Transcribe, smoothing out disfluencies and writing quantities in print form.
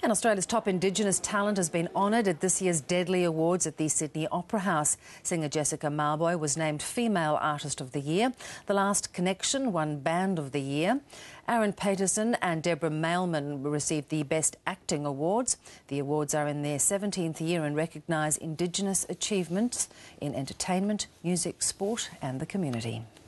And Australia's top Indigenous talent has been honoured at this year's Deadly Awards at the Sydney Opera House. Singer Jessica Mauboy was named Female Artist of the Year. The Last Connection won Band of the Year. Aaron Paterson and Deborah Mailman received the Best Acting Awards. The awards are in their 17th year and recognise Indigenous achievements in entertainment, music, sport and the community.